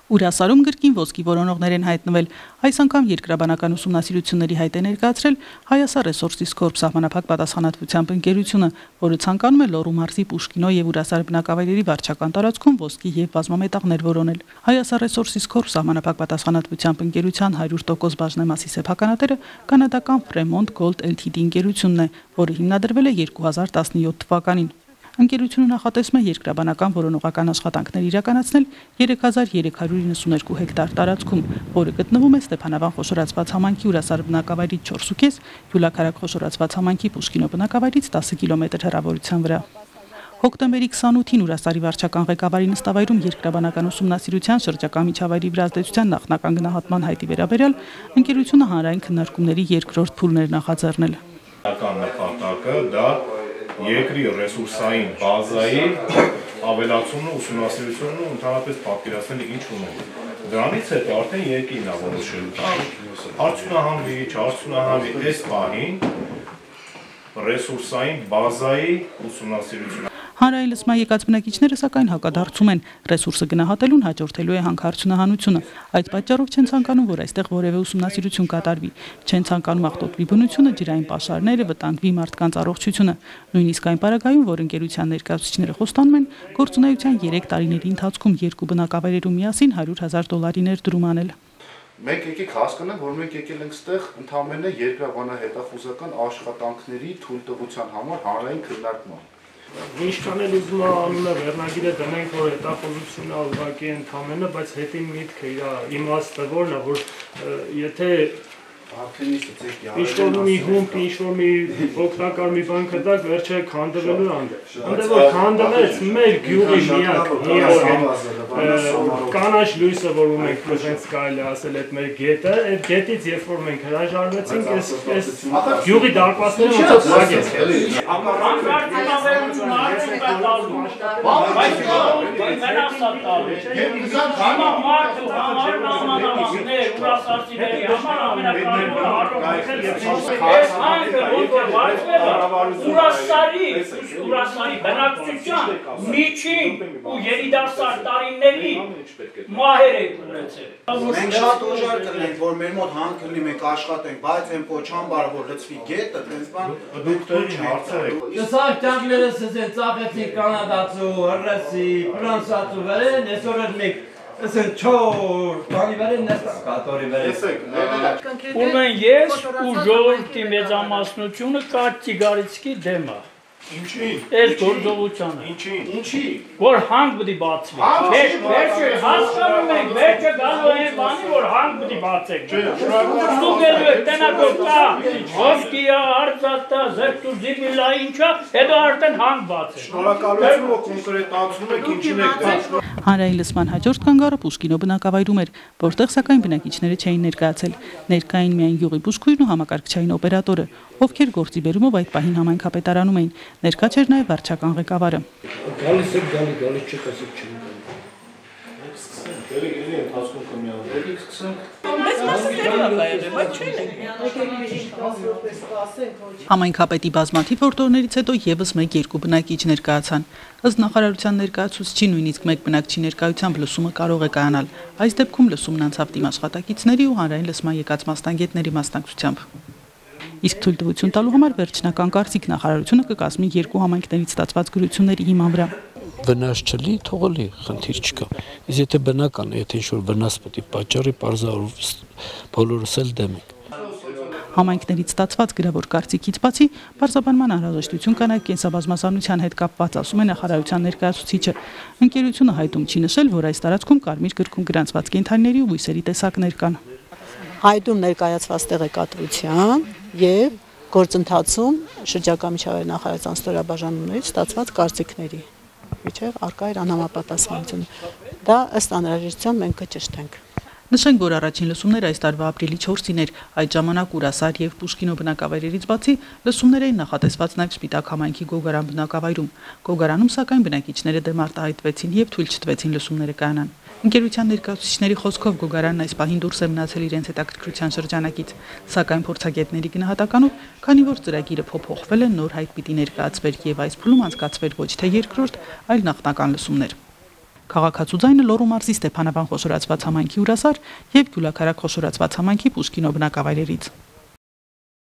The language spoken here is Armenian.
Ուրասարում գրքին ոսկի որոնողներ են հայտնվել։ Այս անգամ երկրաբանական ուսումնասիրությունների հայտ է ներկայացրել Հայասար Resources Corp սահմանափակ պատասխանատվությամբ ընկերությունը, որը ցանկանում է Լոռու մարզի Պուշկինո եւ Ուրասար բնակավայրերի վարչական տարածքում ոսկի եւ բազմամետաղներ որոնել։ Հայասար Resources Corp սահմանափակ պատասխանատվությամբ ընկերության 100% բաժնեմասի սեփականատերը կանադական Fremont Gold Ltd ընկերությունն է, որը հիմնադրվել է 2017 թվականին։ Ընկերությունը նախատեսում է երկրաբանական որոնողական աշխատանքներ իրականացնել 3392 հեկտար տարածքում, որը գտնվում է Ստեփանավան խոշորացված համայնքի Ուրասար բնակավայրից 4.5, Յուլաքարակ խոշորացված համայնքի Պուշկինո բնակավայրից 10 կիլոմետր հեռավորության վրա։ Հոկտեմբերի 28-ին Ուրասարի վարչական ղեկավարի նստավայրում երկրաբանական ուսումնասիրության շրջակա միջավայրի վրա ազդեցության նախնական գնահատման հայտի վերաբերյալ ընկերությունը հանրային քննարկումների երկրորդ փուլն էր նախաձեռնել։ Նպատակը դա երկրի ռեսուրսային բազայի ավելացումն ու ուսումնասիրությունն ու ընդհանրապես պատկերացնելը ինչ ունենք։ Դրանից հետո արդեն երկիրն է որոշելու արդյունահանվի, չարդյունահանվի այս պահին ռեսուրսային բազայի ուսումնասիրությունը։ Հանրային լսման եկած բնակիչները սակայն հակադարձում են, ռեսուրսը գնահատելուն հաջորդելու է հանքարդյունահանությունը։ Այդ պատճառով չեն ցանկանում, որ այստեղ որևէ ուսումնասիրություն կատարվի, չեն ցանկանում աղտոտվի բնությունը, ջրային պաշարները, վտանգվի մարդկանց առողջությունը։ Նույնիսկ այն պարագայում, որ ընկերության ներկայացուցիչները խոստանում են գործունեության 3 տարիների ընթացքում 2 բնակավայրերում միասին $100,000 ներդրում անել։ Մենք եկեք հասկանանք, որ մենք եկել ենք ստեղ ընդհանրապես երկրաբանահետախուզական աշխատանքների թույլտվության համար հանրային քննարկման։ Ինչքան էլ ուզում անունը վերնագիրը դնենք, որ հետախուզությունը ուղղակի ընդհանրապես, բայց հետին միտքը իր իմաստը որն է, որ եթե ինչ-որ մի հումք, ինչ-որ մի օգտակար մի բան կտակ, վերջը քանդվելու անդե։ Անդե որ քանդվեց մեր գյուղի միակ կանաչ լույսը, որ ունենք, այնպես կարելի ասել, այդ մեր գետը, այդ գետից երբ որ մենք հրաժարվեցինք, այս գյուղի դարպասները ոնց վագեց։ Ուրասարի բնակչության միջին ու երիտասարդ տարիների մահեր եք ունեցել։ Մենք շատ ուժար կլինենք, որ մեր մոտ հանք լինի, մենք աշխատենք, բայց այն փոչամբար, որ լցվի գետը, տենց բան Դուքտորի հարցեր եք։ Սա ճանքները սեզ ծախեցի կանադացու, հռեսի, ֆրանսացու վերեն, այսօր էլ մենք Ասեն չոր, բանի վերեն նեստան կատորի վերեն։ Ումեն ես ու ժողովրդի մեծամասնությունը կատեգորիկի դեմ է։ Ինչի՞։ Այս գործողությանը։ Ինչի։ Որ հանք պիտի բացվի։ Վերջը հասկանում ենք, վերջը գալու են բանի, որ հանք պիտի բացեք։ Դուք եք տնական կա, ոսկիա, արծաթա, զերտուզիբիլա ինչա, հետո արդեն հանք բացեք։ Շնորհակալություն, որ կոնկրետացնում եք ինչին եք դարձնում։ Հանրային լսման հաջորդ կանգառը Պուշկինո բնակավայրում էր, որտեղ սակայն բնակիչները չէին ներկայացել։ Ներկային միայն գյուղի բուժքույրն ու համակարգչային օպերատորը, ովքեր գործի բերումով այդ պահին համայնքապետարանում էին։ Ներկա չէր նաև վարչական ղեկավարը։ Գալիս եք, գալիս չեք ասեք չեմ գալի։ Գերի ընթացքում կմիանալու սկսենք։ Համայնքապետի բազմաթիվ հորդորներից հետո եւս 1-2 բնակիչ ներկայացան։ Ըստ նախարարության ներկայացուցչի նույնիսկ 1 բնակչի ներկայությամբ լսումը կարող է կայանալ։ Այս դեպքում լսումն անցավ թիմ աշխատակիցների ու հանրային լսման եկած մասնագետների մասնակցությամբ։ Իսկ թույլտվություն տալու համար վերջնական կարծիք նախարարությունը կկազմի 2 համայնքներից ստացված գրությունների հիման վրա։ Վնաս չլի, թողոլի, խնդիր չկա։ Իսկ եթե բնական է, եթե ինչ-որ վնաս պետք է պատճառի, պարզավոր բոլորս էլ դեմ ենք։ Համայնքներից ստացված գրավոր կարծիքից բացի բարձրաբանման անհրաժեշտություն կա նաև կենսաբազմազանության հետ կապված, ասում է նախարարության ներկայացուցիչը։ Ընկերությունը հայտում չի նշել, որ այս տարածքում կարմիր գրքում գրանցված կենդանիների ու բույսերի տեսակներ կան։ Հայտում ներկայացված տեղեկատվության եւ գործընթացում շրջակա միջավայրի նախարարության ստորաբաժանումներից ստացված կարծիքների միջև արկա էր անհամապատասխանություն։ Դա ըստ անհրաժեշտության մենք կճշտենք։ Նշենք, որ առաջին լսումները այս տարվա ապրիլի 4-ին էր, այդ ժամանակ Ուրասար եւ Պուշկինո բնակավայրերից բացի լսումներ էին նախատեսված նաև Սպիտակ համայնքի Գոգարան բնակավայրում։ Գոգարանում սակայն բնակիչները դեմ արտահայտվեցին եւ թույլ չտվեցին լսումները կայանան։ Ընկերության ներկայացուցիչների խոսքով Գոգարանն այս պահին դուրս է մնացել իրենց հետաքրքրության շրջանակից, սակայն փորձագետների գնահատականով, քանի որ ծրագիրը փոփոխվել է, նոր հայտ պիտի ներկայացվեր եւ այս փուլում անցկացվեր ոչ թե երկրորդ, այլ նախնական լսումներ։ Քաղաքացու ձայնը Լոռու մարզի Ստեփանավան խոշորացված համայնքի Ուրասար եւ Գյուլաքարակ խոշորացված համայնքի Պուշկինո բնակավայրերից։